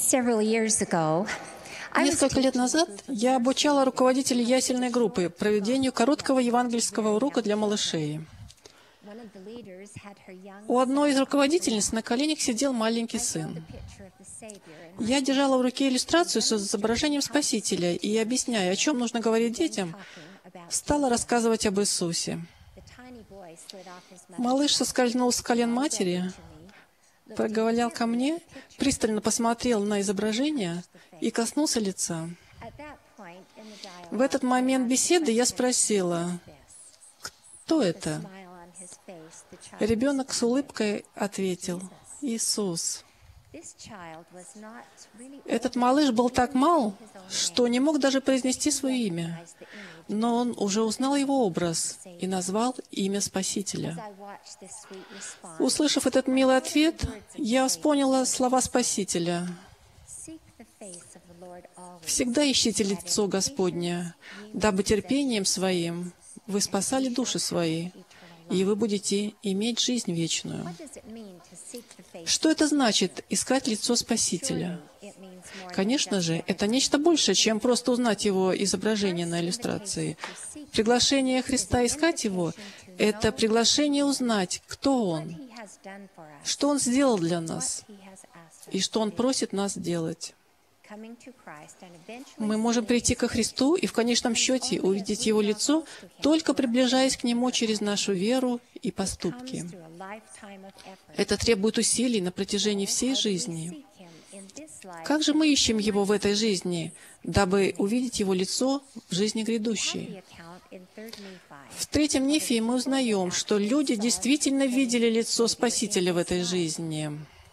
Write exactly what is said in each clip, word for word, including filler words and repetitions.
Several years ago, I was Несколько лет назад я обучала руководителей ясельной группы проведению короткого евангельского урока для малышей. one of the leaders had her young У одной из son руководительниц на коленях сидел маленький I held the сын. picture of the Savior in my Я держала в руке иллюстрацию с изображением Спасителя и, объясняя, о чем нужно говорить детям, talking about стала рассказывать об Иисусе. the tiny boy slid off his mother's Малыш соскользнул с колен матери, to me, проговорил ко мне, пристально посмотрел на изображение и коснулся лица. At that point in the dialogue, В этот момент беседы я спросила, this, кто the это? smile on his face, the child Ребенок с улыбкой ответил, Иисус. This child was not really Этот малыш был так мал, что не мог даже произнести свое имя, recognized the image. но он уже узнал его образ и назвал имя As Спасителя. I watched this sweet response, Услышав этот милый ответ, я вспомнила слова Спасителя. seek the face of the Lord always. «Всегда ищите лицо Господне, дабы терпением своим вы спасали души свои, и вы будете иметь жизнь вечную». What does it mean to seek the face? Что это значит — искать лицо Спасителя? It means more than Конечно just же, это нечто большее, чем просто узнать его изображение на иллюстрации. Приглашение Христа искать его — это приглашение узнать, кто Он, He has done for us, что Он сделал для нас He has asked us. и что Он просит нас делать. Coming to Christ and eventually Мы можем прийти ко Христу и в конечном счете увидеть Его лицо, только приближаясь к Нему через нашу веру и поступки. comes through a lifetime of effort. Это требует усилий на протяжении всей As we жизни. seek Him in this life, Как же мы ищем Его в этой жизни, дабы увидеть Его лицо в жизни the грядущей? account in Third Nephi. В третьем Нефии мы узнаем, что люди действительно видели лицо Спасителя в этой жизни.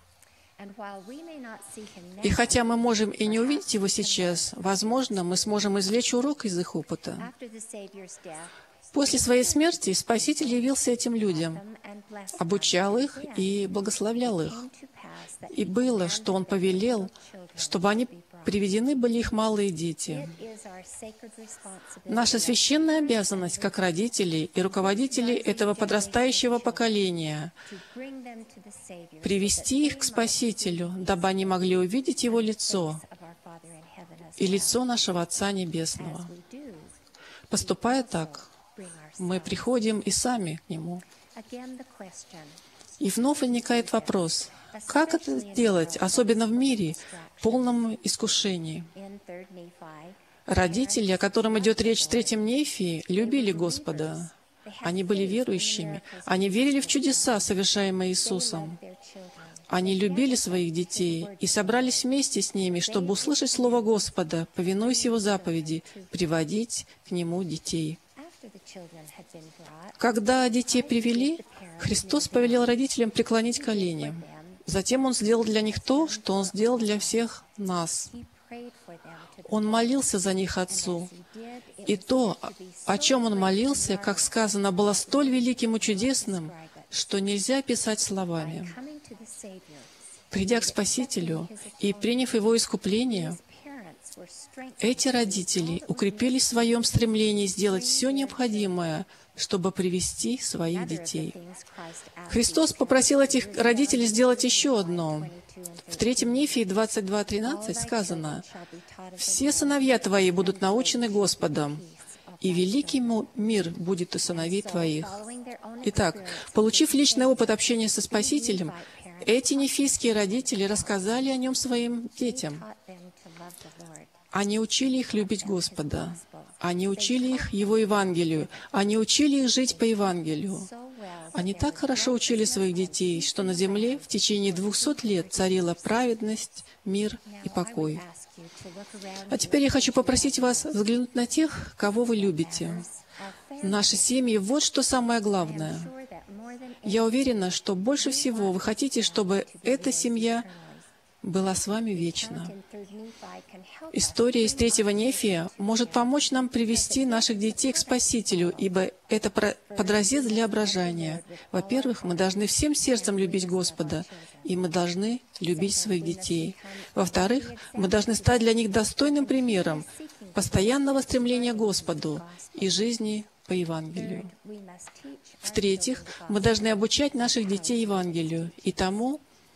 And while we may not see Him И now, хотя мы можем и не увидеть Его сейчас, возможно, мы сможем извлечь урок из их опыта. after the Savior's death, После своей смерти Спаситель явился этим людям, them and bless them. обучал их и благословлял их. Came to pass that И было, что Он повелел, чтобы они приведены были их малые дети. it is our sacred responsibility Наша священная обязанность, как родителей и руководителей этого подрастающего поколения, to bring them to the Savior, привести их к Спасителю, дабы они могли увидеть Его лицо of our Father in heaven as и лицо нашего Отца Небесного. we do Поступая так, bring мы ourselves. приходим и сами к Нему. Again, the question, И вновь возникает вопрос, как это сделать, особенно в мире, полном искушении? in Third Nephi, Родители, о котором идет речь в третьем Нефии, любили Господа. Они были верующими. Они верили в чудеса, совершаемые Иисусом. their children, Они любили своих детей и собрались вместе с ними, чтобы услышать Слово Господа, повинуясь Его заповеди, приводить к Нему детей. after the children had been brought, Когда детей привели, Христос повелел родителям преклонить колени. Затем Он сделал для них то, что Он сделал для всех нас. He prayed for them to the Он молился за них Отцу. He did, it И was то, to be о so чем Он great молился, and как marvelous, сказано, было столь великим и чудесным, что нельзя описать словами. coming to the Savior, Придя к Спасителю и приняв Его искупление, parents were strengthened эти родители укрепились в своем стремлении сделать все необходимое, чтобы привести своих детей. things Christ asked Христос попросил этих родителей сделать еще одно. В третьем Нефии двадцать два тринадцать сказано, shall be taught of «Все сыновья твои будут научены Господом, и великий му- мир будет у сыновей твоих». following their own Итак, получив личный опыт общения со Спасителем, эти нефийские родители рассказали о нем своим детям. taught them to love the Lord. Они учили их любить Господа. Они учили их Его Евангелию. Они учили их жить по Евангелию. So well Они так хорошо учили своих детей, что на земле в течение двухсот лет царила праведность, мир и покой. ask you to look around А теперь я хочу попросить вас взглянуть на тех, кого вы любите. our family. Наши семьи — вот что самое главное. Sure that more than Я уверена, что больше всего вы хотите, чтобы эта семья была с вами вечно. in Third Nephi can help us История из третьего Нефия может помочь нам привести наших детей к Спасителю, ибо это про- подразец для ображания. Во-первых, мы должны всем сердцем любить Господа, и мы должны любить своих детей. Во-вторых, мы должны стать для них достойным примером постоянного стремления к Господу и жизни по Евангелию. we must teach В-третьих, мы должны обучать наших детей Евангелию и тому,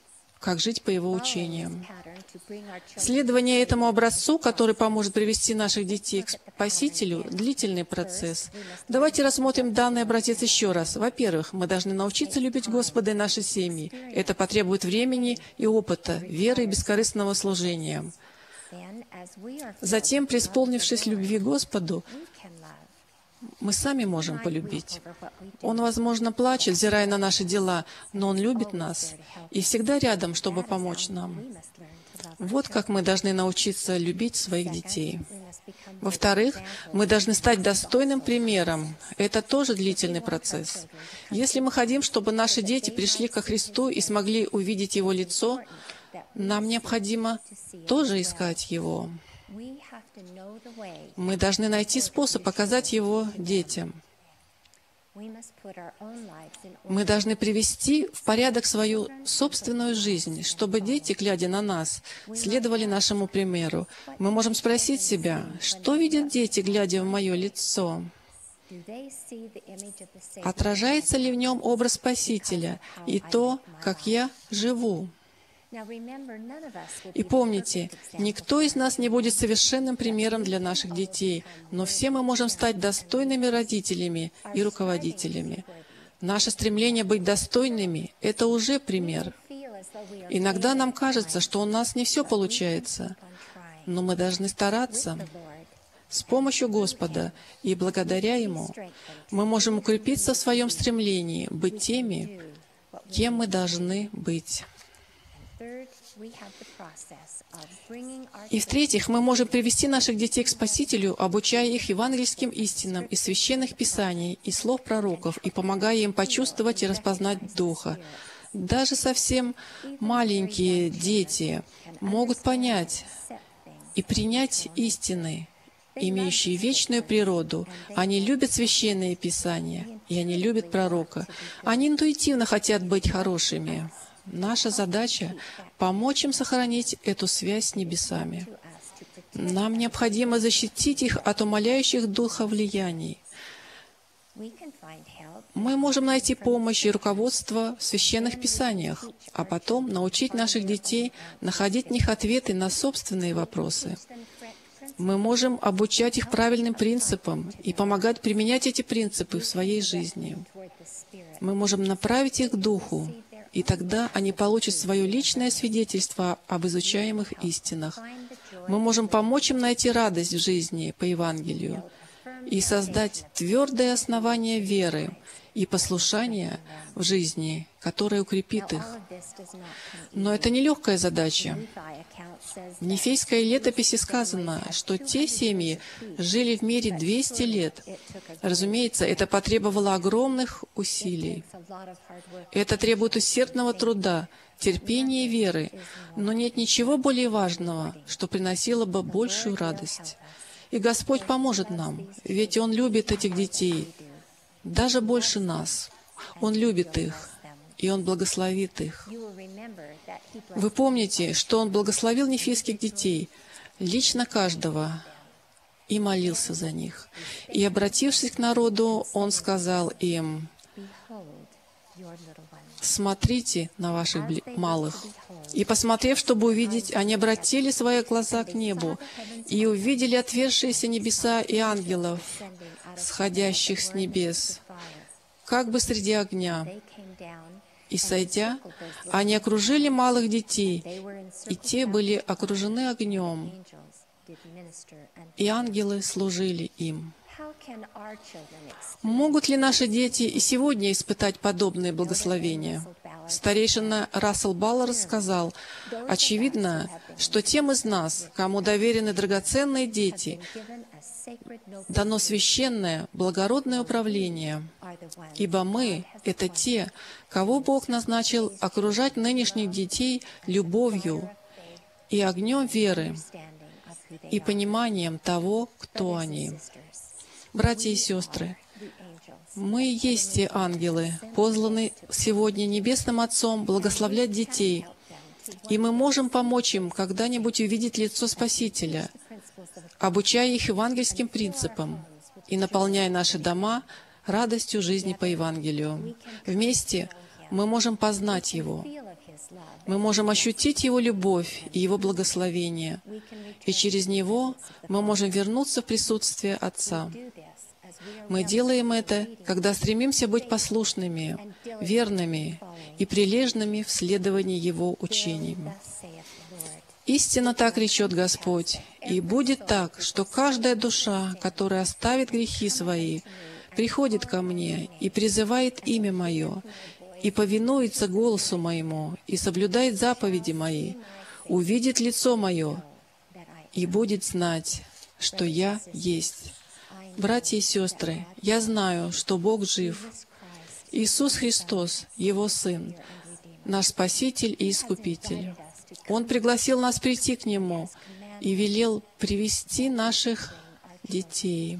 как жить по Его учениям. Следование этому образцу, который поможет привести наших детей к Спасителю, — длительный процесс. Давайте рассмотрим данный образец еще раз. Во-первых, мы должны научиться любить Господа и наши семьи. Это потребует времени и опыта, веры и бескорыстного служения. Затем, преисполнившись любви к Господу, мы сами можем полюбить. Он, возможно, плачет, взирая на наши дела, но Он любит нас и всегда рядом, чтобы помочь нам. Вот как мы должны научиться любить своих детей. Во-вторых, мы должны стать достойным примером. Это тоже длительный процесс. Если мы хотим, чтобы наши дети пришли ко Христу и смогли увидеть Его лицо, нам необходимо тоже искать Его. Мы должны найти способ показать Его детям. Мы должны привести в порядок свою собственную жизнь, чтобы дети, глядя на нас, следовали нашему примеру. Мы можем спросить себя, что видят дети, глядя в мое лицо? Отражается ли в нем образ Спасителя и то, как я живу? И помните, никто из нас не будет совершенным примером для наших детей, но все мы можем стать достойными родителями и руководителями. Наше стремление быть достойными — это уже пример. Иногда нам кажется, что у нас не все получается, но мы должны стараться. С помощью Господа и благодаря Ему мы можем укрепиться в своем стремлении быть теми, кем мы должны быть. И в-третьих, мы можем привести наших детей к Спасителю, обучая их евангельским истинам из священных писаний и слов пророков, и помогая им почувствовать и распознать Духа. Даже совсем маленькие дети могут понять и принять истины, имеющие вечную природу. Они любят священные писания, и они любят пророка. Они интуитивно хотят быть хорошими. Наша задача — помочь им сохранить эту связь с небесами. Нам необходимо защитить их от умаляющих духа влияний. Мы можем найти помощь и руководство в священных писаниях, а потом научить наших детей находить в них ответы на собственные вопросы. Мы можем обучать их правильным принципам и помогать применять эти принципы в своей жизни. Мы можем направить их к Духу, и тогда они получат свое личное свидетельство об изучаемых истинах. Мы можем помочь им найти радость в жизни по Евангелию и создать твердое основание веры и послушания в жизни, которое укрепит их. Но это не легкая задача. В Нефейской летописи сказано, что те семьи жили в мире двести лет. Разумеется, это потребовало огромных усилий. Это требует усердного труда, терпения и веры, но нет ничего более важного, что приносило бы большую радость. И Господь поможет нам, ведь Он любит этих детей, даже больше нас. Он любит их, и Он благословит их. Вы помните, что Он благословил нефийских детей, лично каждого, и молился за них. И, обратившись к народу, Он сказал им: «Смотрите на ваших малых». И, посмотрев, чтобы увидеть, они обратили свои глаза к небу и увидели отверзшиеся небеса и ангелов, сходящих с небес, как бы среди огня. И, сойдя, они окружили малых детей, и те были окружены огнем, и ангелы служили им. Могут ли наши дети и сегодня испытать подобные благословения? Старейшина Рассел Баллард сказал: «Очевидно, что тем из нас, кому доверены драгоценные дети, дано священное, благородное управление, ибо мы — это те, кого Бог назначил окружать нынешних детей любовью и огнем веры и пониманием того, кто они». Братья и сестры, мы и есть те ангелы, посланы сегодня Небесным Отцом благословлять детей, и мы можем помочь им когда-нибудь увидеть лицо Спасителя, обучая их евангельским принципам и наполняя наши дома радостью жизни по Евангелию. Вместе мы можем познать Его. мы можем ощутить Его любовь и Его благословение, и через Него мы можем вернуться в присутствие Отца. Мы делаем это, когда стремимся быть послушными, верными и прилежными в следовании Его учениям. Истинно так речет Господь, и будет так, что каждая душа, которая оставит грехи свои, приходит ко Мне и призывает имя Мое, и повинуется голосу Моему, и соблюдает заповеди Мои, увидит лицо Мое, и будет знать, что Я есть. Братья и сестры, я знаю, что Бог жив. Иисус Христос, Его Сын, наш Спаситель и Искупитель. Он пригласил нас прийти к Нему и велел привести наших детей,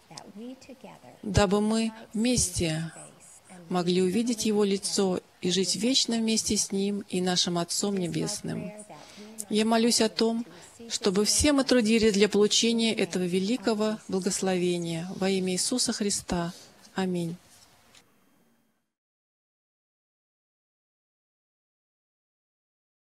дабы мы вместе могли увидеть Его лицо и жить вечно вместе с Ним и нашим Отцом Небесным. Я молюсь о том, чтобы все мы трудились для получения этого великого благословения во имя Иисуса Христа. Аминь.